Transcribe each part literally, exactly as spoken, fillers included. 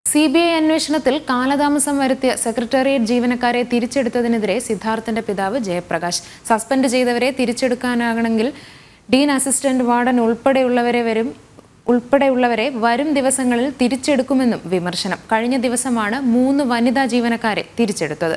C B I അന്വേഷണത്തിൽ കാലതാമസം വരുത്തിയ സെക്രട്ടേറിയറ്റ് ജീവനക്കാരെ തിരിച്ചെടുത്തതിനെതിരെ സിദ്ധാർത്ഥന്റെ പിതാവ് ജയപ്രകാശ് സസ്പെൻഡ് ചെയ്തവരെ തിരിച്ചെടുക്കാനാകണമെങ്കിൽ ഡീൻ അസിസ്റ്റന്റ് വാർഡൻ ഉൾപ്പെടെയുള്ളവരെ വരും ഉൾപ്പെടെയുള്ളവരെ വരും ദിവസങ്ങളിൽ തിരിച്ചെടുക്കുമെന്നും വിമർശനം. കഴിഞ്ഞ ദിവസമാണ് മൂന്ന് വനിതാ ജീവനക്കാരെ തിരിച്ചെടുത്തത്.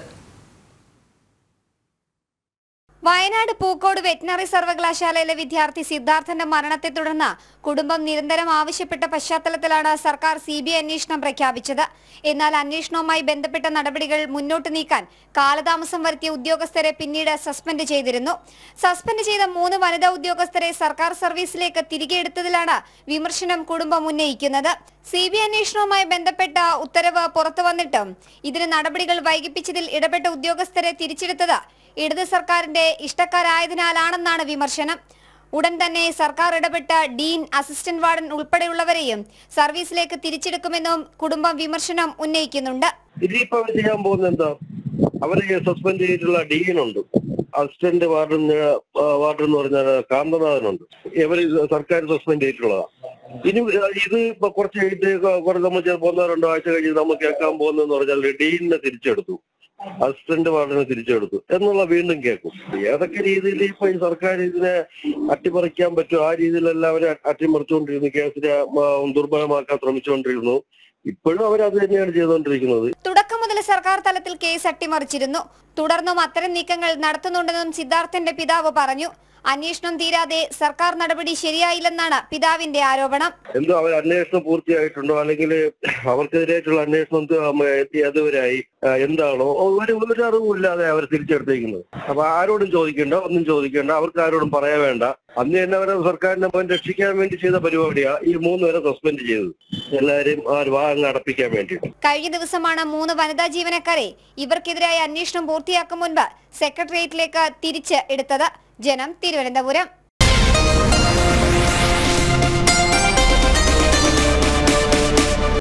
വയനാട് പൂക്കോട് വെറ്റിനറി സർവകലാശാലയിലെ വിദ്യാർത്ഥി സിദ്ധാർത്ഥന്റെ മരണത്തെ തുടർന്ന് കുടുംബം നിരന്തരം ആവശ്യപ്പെട്ട പശ്ചാത്തലത്തിലാണ് സർക്കാർ സി ബി ഐ അന്വേഷണം പ്രഖ്യാപിച്ചത്. എന്നാൽ അന്വേഷണവുമായി ബന്ധപ്പെട്ട നടപടികൾ മുന്നോട്ട് നീക്കാൻ കാലതാമസം വരുത്തിയ ഉദ്യോഗസ്ഥരെ പിന്നീട് സസ്പെൻഡ് ചെയ്തിരുന്നു. സസ്പെൻഡ് ചെയ്ത മൂന്ന് വനിതാ ഉദ്യോഗസ്ഥരെ സർക്കാർ സർവീസിലേക്ക് തിരികെ എടുത്തതിലാണ് വിമർശനം കുടുംബം ഉന്നയിക്കുന്നത്. സി ബി ഐ അന്വേഷണവുമായി ബന്ധപ്പെട്ട ഉത്തരവ് പുറത്തു വന്നിട്ടും ഇതിന് നടപടികൾ വൈകിപ്പിച്ചതിൽ ഇടപെട്ട ഉദ്യോഗസ്ഥരെ തിരിച്ചെടുത്തത് ഇടത് സർക്കാരിന്റെ ഇഷ്ടക്കാരായതിനാലാണെന്നാണ് വിമർശനം. ഉടൻ തന്നെ സർക്കാർ ഇടപെട്ട ഡീൻ, അസിസ്റ്റന്റ് വാർഡൻ ഉൾപ്പെടെയുള്ളവരെയും സർവീസിലേക്ക് തിരിച്ചെടുക്കുമെന്നും കുടുംബം വിമർശനം ഉന്നയിക്കുന്നുണ്ട്. ഇതിപ്പോ ചെയ്യാൻ പോകുന്ന എന്താ, അവരെ സസ്പെൻഡ് ചെയ്തിട്ടുള്ള ഡീനുണ്ട്, അസിസ്റ്റന്റ് വാർഡൻ വാർഡൻ എന്ന് പറഞ്ഞാൽ കാന്തനാഥനുണ്ട്. ഇവര് സർക്കാർ സസ്പെൻഡ് ചെയ്തിട്ടുള്ളതാണ്. ഇനി ഇത് ഇപ്പൊ കുറച്ച് കഴിഞ്ഞിട്ട് നമ്മൾ ചിലപ്പോൾ ഒന്നോ രണ്ടോ ആഴ്ച കഴിഞ്ഞ് നമ്മൾ കേൾക്കാൻ പോകുന്നതെന്ന് പറഞ്ഞാൽ ഡീനിനെ തിരിച്ചെടുത്തു, അസിസ്റ്റന്റ് വാർഡിനെ തിരിച്ചെടുത്തു എന്നുള്ള വീണ്ടും കേൾക്കും. ഏതൊക്കെ രീതിയിൽ ഇപ്പൊ ഈ സർക്കാർ ഇതിനെ അട്ടിമറിക്കാൻ പറ്റും ആ രീതിയിലെല്ലാം അവരെ അട്ടിമറിച്ചുകൊണ്ടിരുന്നു, കേസിനെ ദുർബലമാക്കാൻ ശ്രമിച്ചുകൊണ്ടിരുന്നു. ഇപ്പോഴും അവരത് തന്നെയാണ് ചെയ്തുകൊണ്ടിരിക്കുന്നത്. തുടക്കം മുതൽ സർക്കാർ തലത്തിൽ കേസ് അട്ടിമറിച്ചിരുന്നു. തുടർന്നും അത്തരം നീക്കങ്ങൾ നടത്തുന്നുണ്ടെന്നും സിദ്ധാർത്ഥന്റെ പിതാവ് പറഞ്ഞു. അന്വേഷണം തീരാതെ സർക്കാർ നടപടി ശരിയായില്ലെന്നാണ് പിതാവിന്റെ ആരോപണം. എന്തോ അവർ അന്വേഷണം പൂർത്തിയായിട്ടുണ്ടോ അല്ലെങ്കിൽ അവർക്കെതിരായിട്ടുള്ള അന്വേഷണം അതുവരായി എന്താണോ ഒരു ഒരു അറിവുമില്ലാതെ അവർ തിരിച്ചെടുത്തേക്കുന്നത്. അപ്പൊ ആരോടും ചോദിക്കേണ്ട, ഒന്നും ചോദിക്കേണ്ട, അവർക്ക് ആരോടും പറയാൻ വേണ്ട. അന്ന് തന്നെ അവരെ സർക്കാരിനെ രക്ഷിക്കാൻ വേണ്ടി ചെയ്ത പരിപാടിയാ ഈ മൂന്ന് പേരെ സസ്പെൻഡ് ചെയ്തത്, എല്ലാവരും ആ വാങ്ങ് അടപ്പിക്കാൻ വേണ്ടിയിട്ട്. കഴിഞ്ഞ ദിവസമാണ് മൂന്ന് വനിതാ ജീവനക്കാരെ ഇവർക്കെതിരായ അന്വേഷണം പൂർത്തിയാക്കും മുൻപ് സെക്രട്ടേറിയറ്റിലേക്ക് തിരിച്ച് എടുത്തത്. ജനം, തിരുവനന്തപുരം.